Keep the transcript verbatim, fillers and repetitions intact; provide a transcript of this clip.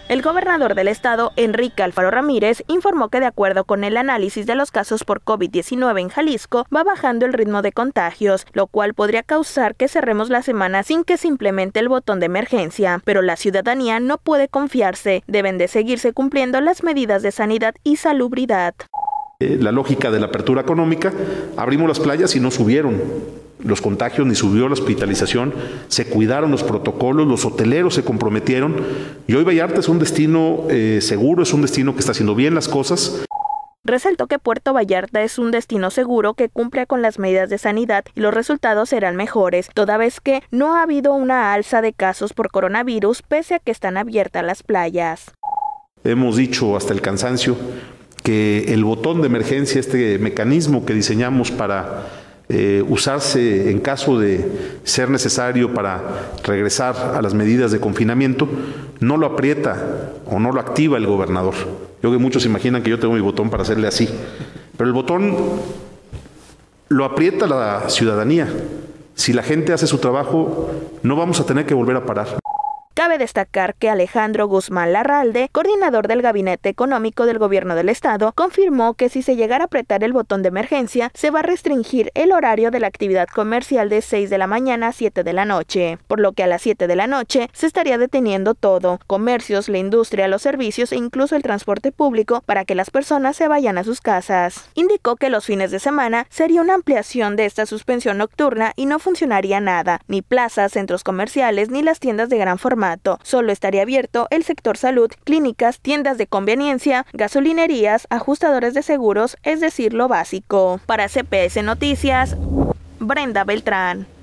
El gobernador del estado, Enrique Alfaro Ramírez, informó que de acuerdo con el análisis de los casos por COVID diecinueve en Jalisco, va bajando el ritmo de contagios, lo cual podría causar que cerremos la semana sin que se implemente el botón de emergencia. Pero la ciudadanía no puede confiarse, deben de seguirse cumpliendo las medidas de sanidad y salubridad. La lógica de la apertura económica, abrimos las playas y no subieron los contagios ni subió la hospitalización, se cuidaron los protocolos, los hoteleros se comprometieron y hoy Vallarta es un destino eh, seguro, es un destino que está haciendo bien las cosas. Resaltó que Puerto Vallarta es un destino seguro que cumple con las medidas de sanidad y los resultados serán mejores, toda vez que no ha habido una alza de casos por coronavirus pese a que están abiertas las playas. Hemos dicho hasta el cansancio que el botón de emergencia, este mecanismo que diseñamos para eh, usarse en caso de ser necesario para regresar a las medidas de confinamiento, no lo aprieta o no lo activa el gobernador. Yo creo que muchos imaginan que yo tengo mi botón para hacerle así, pero el botón lo aprieta la ciudadanía. Si la gente hace su trabajo, no vamos a tener que volver a parar. Cabe destacar que Alejandro Guzmán Larralde, coordinador del Gabinete Económico del Gobierno del Estado, confirmó que si se llegara a apretar el botón de emergencia, se va a restringir el horario de la actividad comercial de seis de la mañana a siete de la noche, por lo que a las siete de la noche se estaría deteniendo todo, comercios, la industria, los servicios e incluso el transporte público para que las personas se vayan a sus casas. Indicó que los fines de semana sería una ampliación de esta suspensión nocturna y no funcionaría nada, ni plazas, centros comerciales, ni las tiendas de gran formato. Solo estaría abierto el sector salud, clínicas, tiendas de conveniencia, gasolinerías, ajustadores de seguros, es decir, lo básico. Para C P S Noticias, Brenda Beltrán.